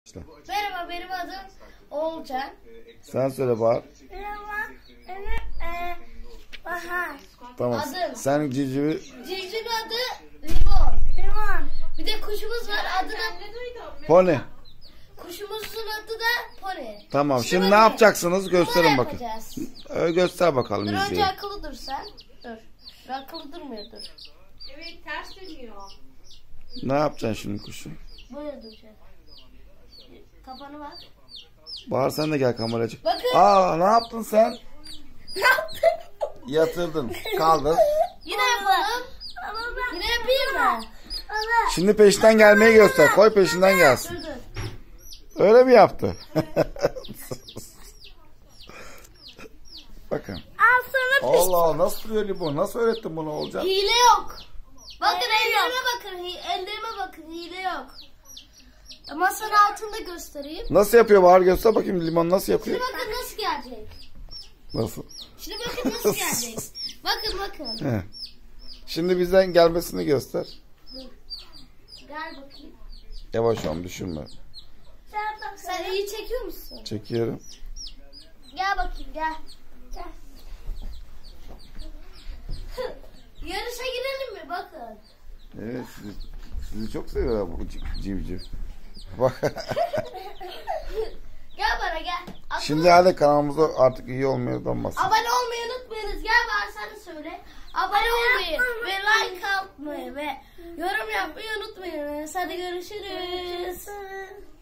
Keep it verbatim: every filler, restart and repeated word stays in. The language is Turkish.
İşte. Merhaba, benim adım Oğulcan. Sen söyle Bahar. Merhaba, benim e, Bahar. Tamam. Adım. Sen civcivi... Civcivin adı Limon. Limon. Bir de kuşumuz var, adı da... Pony. Kuşumuzun adı da Pony. Tamam. Şimdi, bakın. ne yapacaksınız? Gösterin Numara bakın. yapacağız. Ee, göster bakalım Dur önce izleyelim. akıllı dur sen. Dur. Dur akıllı durmuyor dur. Evet, ters dönüyor. Ne yapacaksın şimdi kuşu? Böyle duracak. Kafanı bak. Bahar sen de gel kameracık. Bakın. Aa, ne yaptın sen? Ne yaptın? Yatırdın. Kaldır. Yine yapalım. Yine yapayım mı? Şimdi peşinden gelmeyi göster. Koy peşinden gelsin. Dur dur. Öyle mi yaptı? Bakın. Al sana Allah Allah, nasıl duruyor bu? Nasıl öğrettin bunu Olcan? Hile yok. Bakın ellerime bakın. hi- Ellerime bakın. Hile yok. Masanın altında göstereyim. Nasıl yapıyor Bahar? Göster bakayım limon nasıl yapıyor? Şimdi bakın nasıl gelecek. Nasıl? Şimdi bakın nasıl gelecek. Bakın bakın. He. Şimdi bizden gelmesini göster. Gel bakayım. Yavaş ol, düşürme. Sen bak. Sen iyi çekiyor musun? Çekiyorum. Gel bakayım gel. Gel. Yarışa girelim mi? Bakın. Evet, sizi, sizi çok seviyor bu civ- civciv. Bak. Gel bana gel. Akıllı- Şimdi hadi kanalımıza artık iyi olmayadan bahsedelim. Abone olmayı unutmayınız. Gel bana sen de söyle. Abone olmayı ve like atmayı ve yorum yapmayı unutmayınız. Hadi görüşürüz.